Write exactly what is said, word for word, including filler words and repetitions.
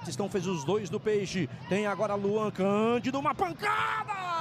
Estão fez os dois do Peixe. Tem agora Luan Cândido, uma pancada!